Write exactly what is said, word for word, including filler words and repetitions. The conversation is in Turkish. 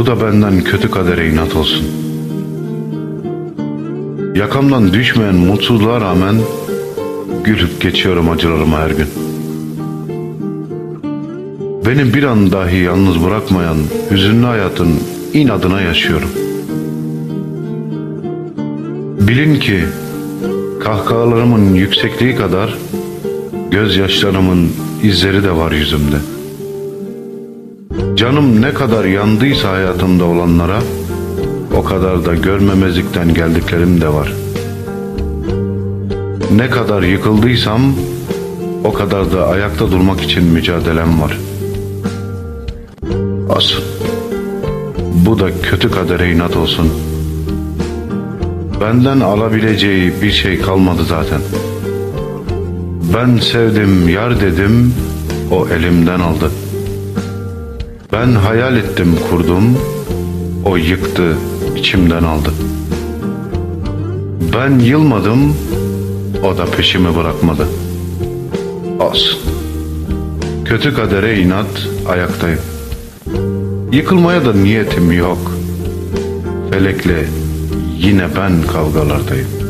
Bu da benden kötü kadere inat olsun. Yakamdan düşmeyen mutsuzluğa rağmen gülüp geçiyorum acılarıma her gün. Beni bir an dahi yalnız bırakmayan hüzünlü hayatın inadına yaşıyorum. Bilin ki kahkahalarımın yüksekliği kadar gözyaşlarımın izleri de var yüzümde. Canım ne kadar yandıysa hayatımda olanlara, o kadar da görmemezlikten geldiklerim de var. Ne kadar yıkıldıysam, o kadar da ayakta durmak için mücadelem var. Olsun. Bu da kötü kadere inat olsun. Benden alabileceği bir şey kalmadı zaten. Ben sevdim, yar dedim, o elimden aldı. Ben hayal ettim, kurdum, o yıktı, içimden aldı. Ben yılmadım, o da peşimi bırakmadı. Olsun. Kötü kadere inat, ayaktayım. Yıkılmaya da niyetim yok. Felekle yine ben kavgalardayım.